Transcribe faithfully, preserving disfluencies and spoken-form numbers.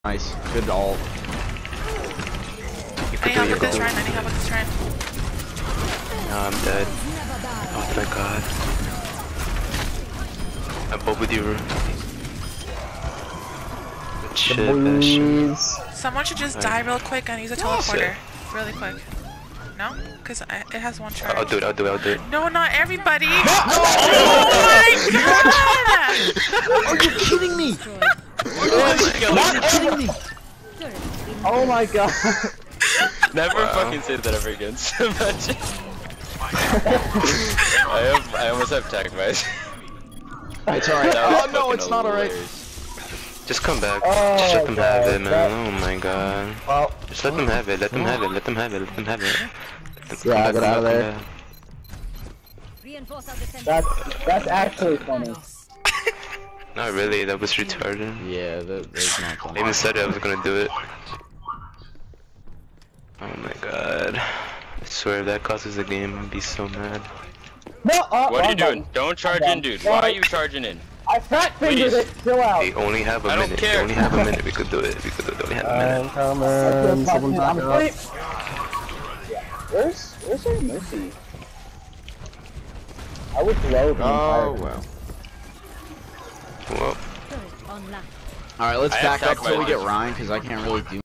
Nice. Good ult. I need help with this Ryan, I need help with this Ryan. No, I'm dead. Oh my god. I'm both with you. Good shit, that shit. Someone should just die real quick and use a teleporter. Really quick. No? Because it has one charge. I'll do it, I'll do it, I'll do it. No, not everybody! Oh my god! Are you kidding me? Not kidding me! Oh my god. Never Wow. fucking say that ever again. Imagine. I have, I almost have tech advice. It's alright. Oh no, it's not alright. Just come back. Oh, Just let them have God, it, man. that- Oh my god. Well, Just let them have it, let them have it, let them have it, let them have it. Let them Yeah, come get back, out of come there. back, That's that's actually funny. come back. Not really, that was retarded. yeah, that, that's not fun. I even said I was gonna do it. Oh my god. I swear if that causes a game, I'd be so mad. No, uh, What are you wrong doing? button. Don't charge I'm in, done. dude. Why are you charging in? I fat fingered Please. it. Chill out. We only have a I don't minute. care. We only have a minute. We could do it. We could do it. We only have a minute. I'm coming. Someone back I'm up. pretty- Where's where's our mercy? I would blow the Oh entire. well. Well. Alright, let's I back have up till we tech get Ryan, because I can't really do